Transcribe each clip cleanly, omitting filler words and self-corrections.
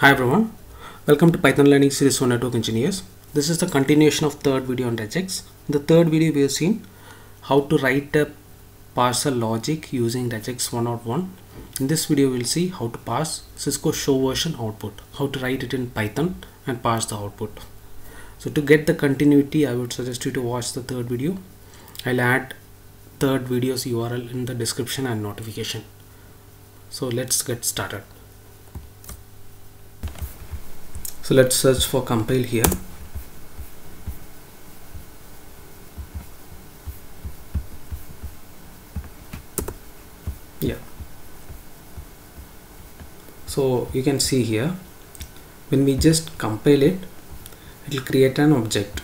Hi everyone, welcome to Python Learning Series for Network Engineers. This is the continuation of third video on RegEx. In the third video we have seen how to write a parser logic using RegEx 101. In this video we will see how to parse Cisco show version output, how to write it in Python and parse the output. So to get the continuity, I would suggest you to watch the third video. I'll add third video's URL in the description and notification. So let's get started. So let's search for compile here. Yeah. So you can see here, when we just compile it, it will create an object,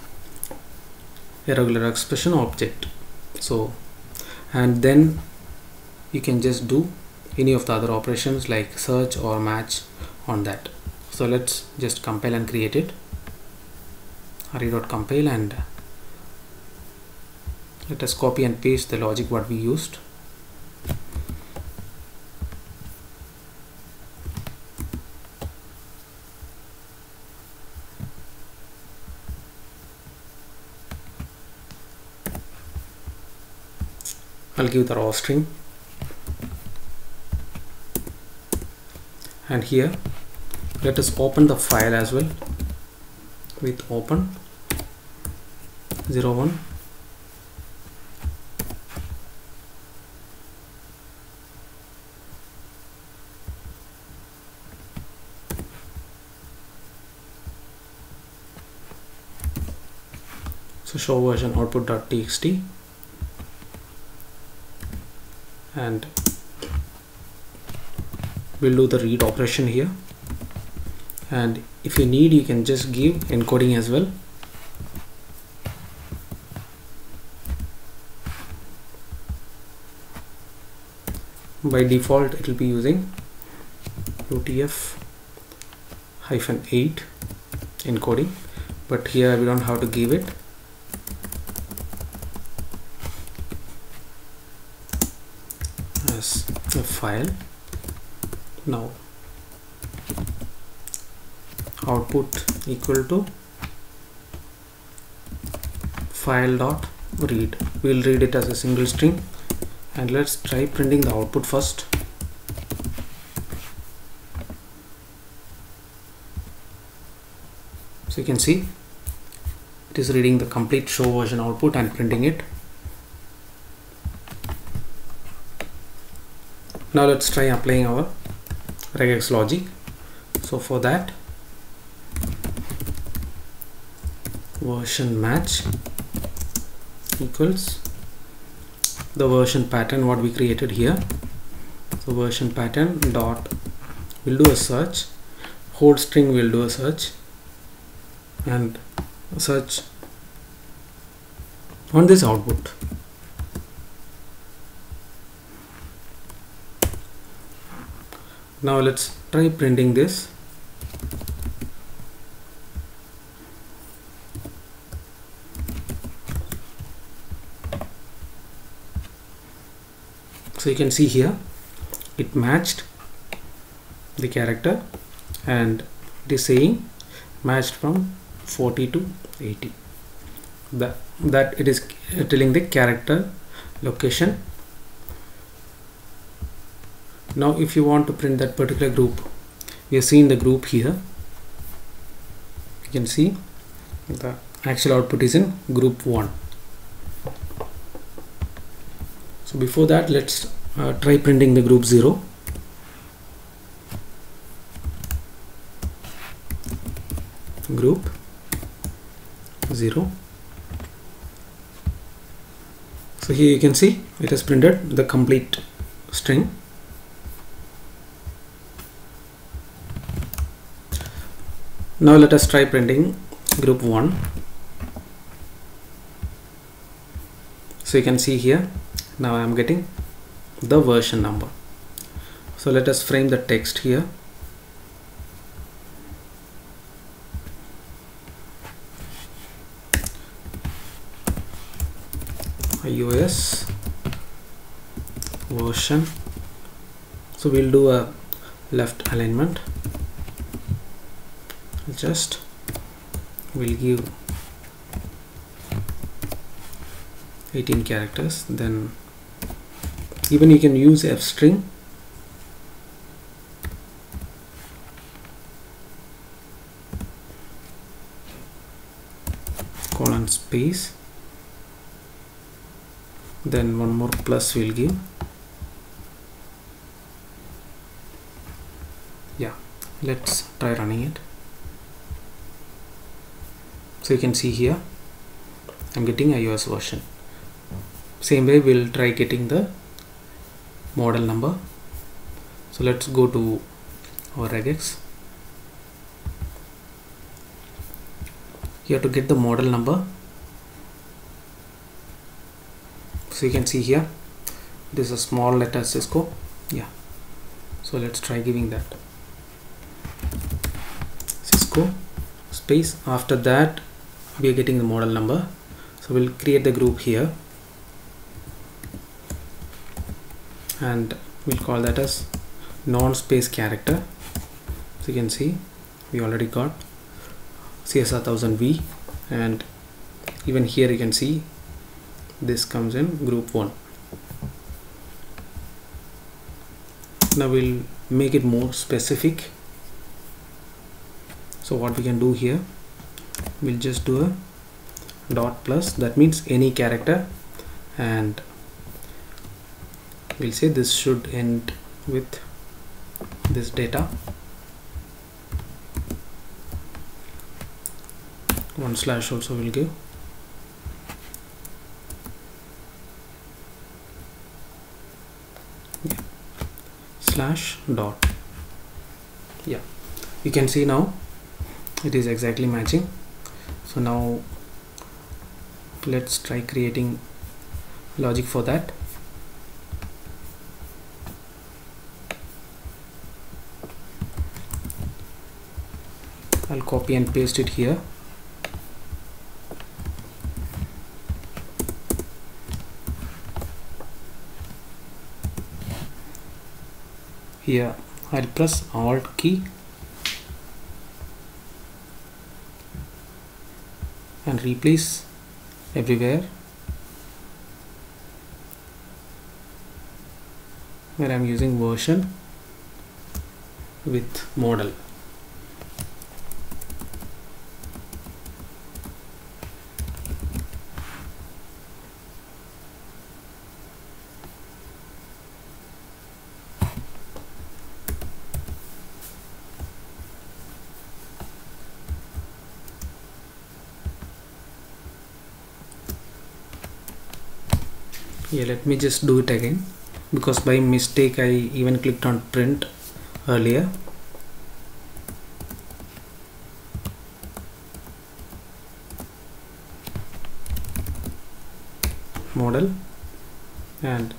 a regular expression object. So, and then you can just do any of the other operations like search or match on that. So let's just compile and create it. re.compile, and let us copy and paste the logic what we used. I'll give the raw string, and here let us open the file as well with open 01. So show version output.txt, and we'll do the read operation here. And if you need, you can just give encoding as well. By default it will be using UTF-8 encoding, but here we don't have to give it. As a file. Now output equal to file.read. We'll read it as a single string, and let's try printing the output first. So you can see it is reading the complete show version output and printing it. Now let's try applying our RegEx logic. So for that, version match equals the version pattern what we created here. So version pattern dot, we'll do a search, whole string will do a search, and search on this output. Now let's try printing this. So you can see here it matched the character, and it is saying matched from 40 to 80. That it is telling the character location. Now if you want to print that particular group, we are seeing the group here. You can see the actual output is in group 1. So before that, let's try printing the group 0. Group 0. So here you can see it has printed the complete string. Now let us try printing group 1. So you can see here, now I am getting the version number. So let us frame the text here. iOS version. So we'll do a left alignment. just will give 18 characters. Then even you can use f string, colon space, then one more plus will give. Yeah, let's try running it. So you can see here I'm getting iOS version. Same way we'll try getting the model number. So let's go to our regex. Here to get the model number, so you can see here this is a small letter Cisco. Yeah, so let's try giving that Cisco space. After that we are getting the model number, so we'll create the group here and we'll call that as non-space character. So you can see we already got CSR 1000V, and even here you can see this comes in group 1. Now we'll make it more specific. So what we can do here, we'll just do a dot plus, that means any character, and we'll say this should end with this data. One slash also will give. Yeah. Slash dot. Yeah, you can see now it is exactly matching. So now let's try creating logic for that. I'll copy and paste it here. Here I'll press Alt key and replace everywhere where I'm using version with model. Yeah, let me just do it again, because by mistake I even clicked on print earlier. Model, and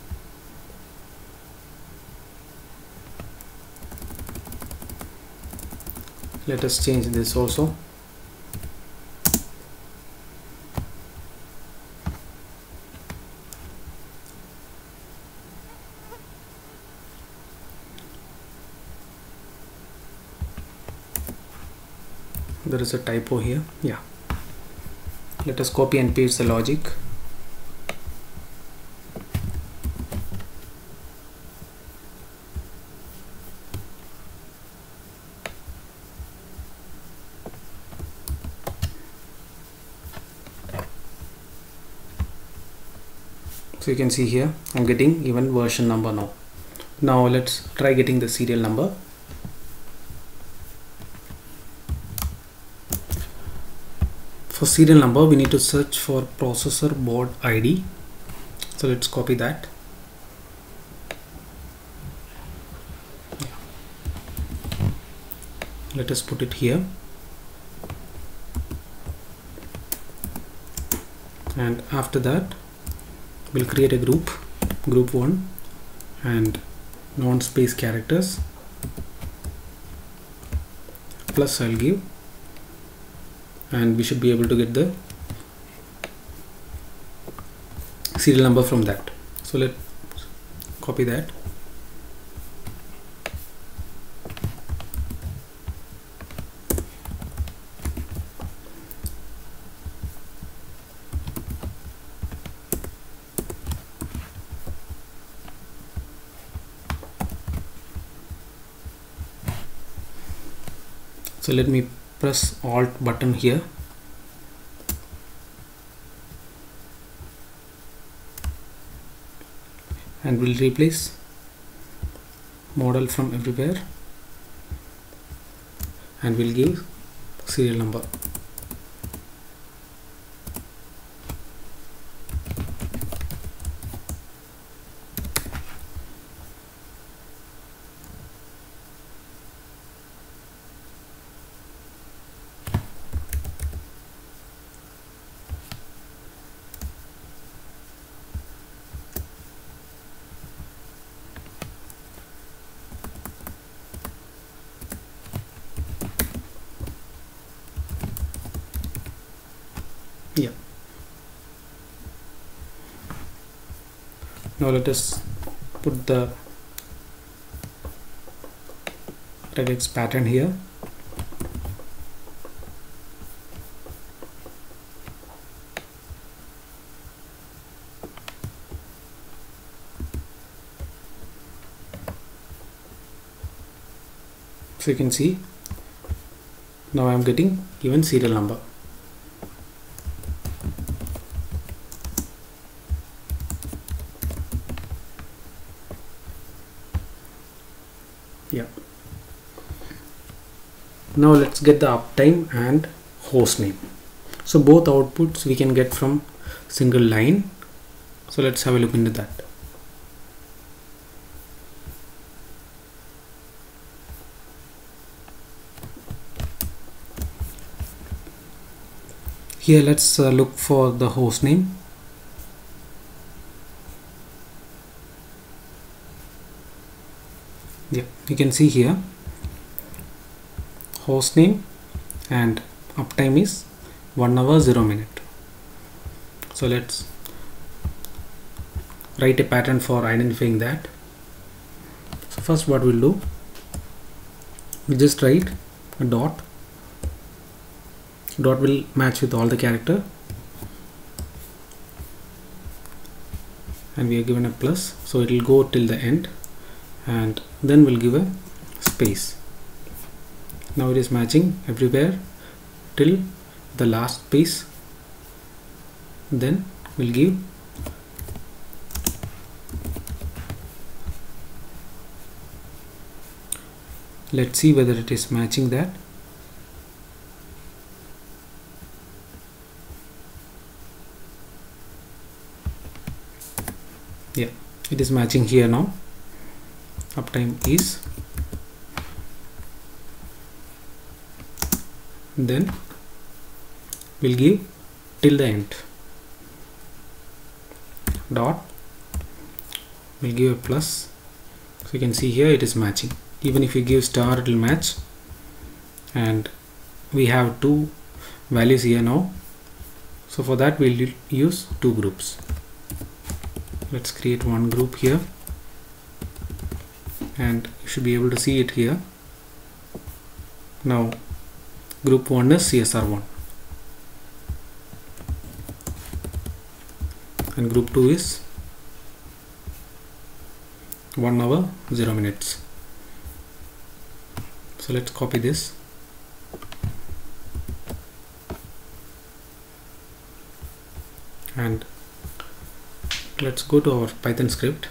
let us change this also. There is a typo here. Yeah, let us copy and paste the logic. So you can see here I'm getting even version number now. Now let's try getting the serial number. For serial number we need to search for processor board ID. So let's copy that. Let us put it here, and after that we'll create a group 1, and non-space characters plus I'll give, and we should be able to get the serial number from that. So let's copy that. So let me press Alt button here. And we'll replace model from everywhere and we'll give serial number. Yeah. Now let us put the RegEx pattern here. So you can see now I am getting even serial number. Yeah. Now let's get the uptime and host name. So both outputs we can get from single line. So let's have a look into that. Here let's look for the host name. Yeah, you can see here host name and uptime is 1 hour 0 minute. So let's write a pattern for identifying that. So first what we'll do, we just write a dot. Dot will match with all the character and we are given a plus, so it will go till the end, and then we'll give a space. Now it is matching everywhere till the last space. Then we'll give let's see whether it is matching that. Yeah, it is matching here now. Uptime is, then we'll give till the end. Dot, we'll give a plus. So you can see here it is matching. Even if you give star, it will match. And we have two values here now. So for that we'll use two groups. Let's create one group here, and you should be able to see it here. Now group 1 is CSR1 and group 2 is 1 hour 0 minutes. So let's copy this and let's go to our Python script.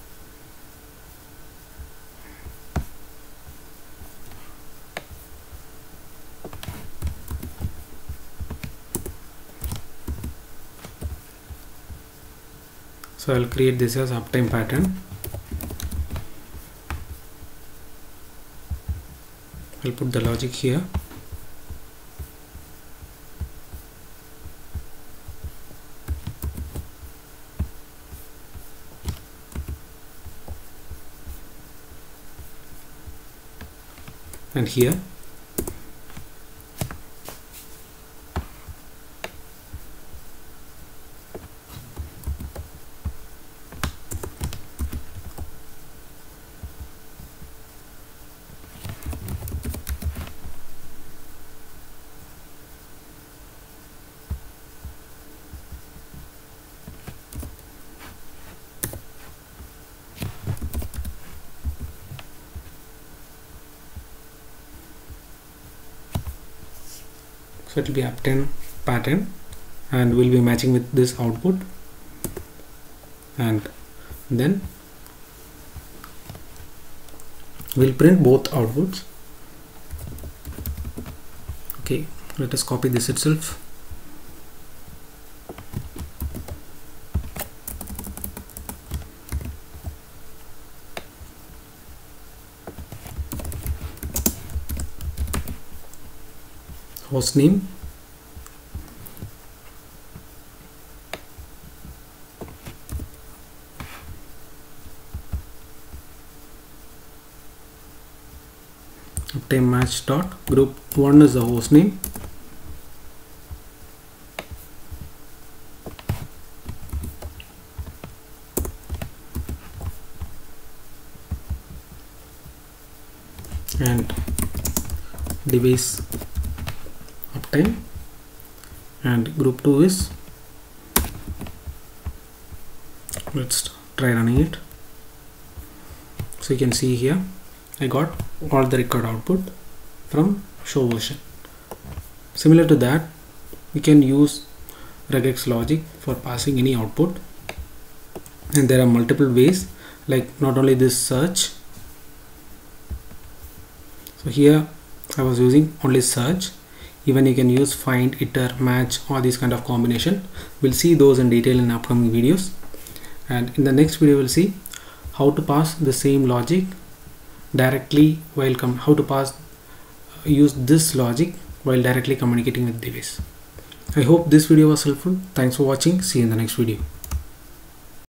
So I'll create this as uptime pattern. I'll put the logic here. And here So it will be uptime pattern, and we'll be matching with this output, and then we'll print both outputs. Okay, let us copy this itself. Hostname, uptime match dot group 1 is the hostname, and device uptime, and group 2 is, let's try running it. So you can see here I got all the required output from show version. Similar to that, we can use regex logic for passing any output, and there are multiple ways, like not only this search. So here I was using only search. Even you can use find, iter, match, all these kind of combination. We'll see those in detail in upcoming videos, and in the next video we'll see how to pass the same logic directly while use this logic while directly communicating with device. I hope this video was helpful. Thanks for watching. See you in the next video.